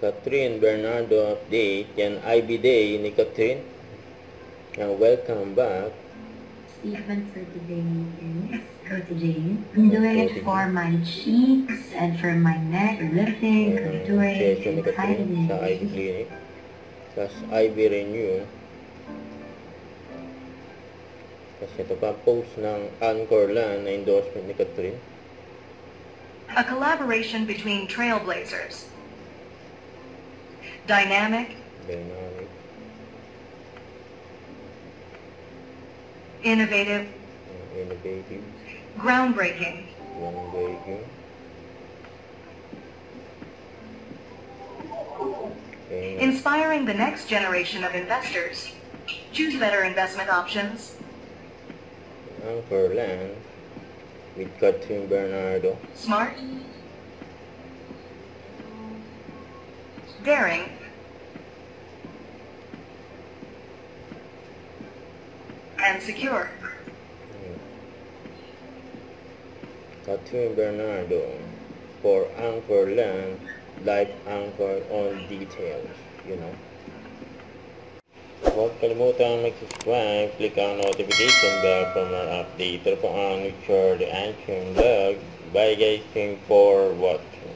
Kathryn Bernardo update. Yan, IB Day ni Kathryn. Welcome back. Statement for today is, I'm doing it for my cheeks and for my neck, lifting, contouring, Session ni and Kathryn sa IB tightening. Clinic. Tapos IB Renew. Tapos ito pa, post ng Anchorland na endorsement ni Kathryn. A collaboration between trailblazers. Dynamic, innovative, groundbreaking, inspiring the next generation of investors. Choose better investment options. Anchorland with Kathryn Bernardo. Smart, daring, and secure. Kathryn Bernardo for Anchorland, life anchored on details, you know. Huwag kalimutan mag-subscribe, click ang notification bell for more update. Ito po ang Richard the Action Vlog. Bye guys, thanks for watching.